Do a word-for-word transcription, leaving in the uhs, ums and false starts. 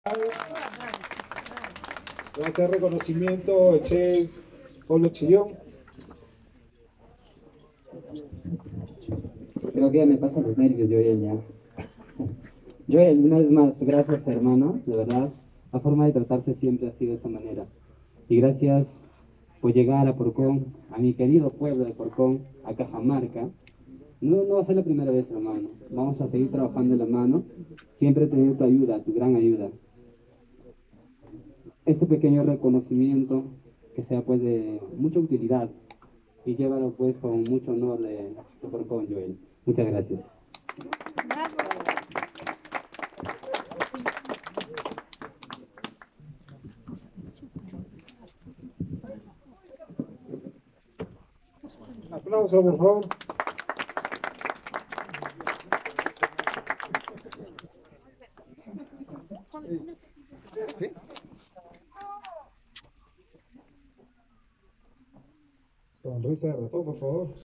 Va a hacer reconocimiento Che Polo Chillón. Creo que ya me pasan los nervios, Joel, ya. Joel, una vez más, gracias, hermano, de verdad. La forma de tratarse siempre ha sido de esa manera. Y gracias por llegar a Porcón, a mi querido pueblo de Porcón, a Cajamarca. No, no va a ser la primera vez, hermano. Vamos a seguir trabajando de la mano. Siempre he tenido tu ayuda, tu gran ayuda. Este pequeño reconocimiento, que sea pues de mucha utilidad, y llévalo pues con mucho honor de, de Porcón, Joel. Muchas gracias. Aplauso, por favor. ¿Sí? Sonrisa de ratón, por favor.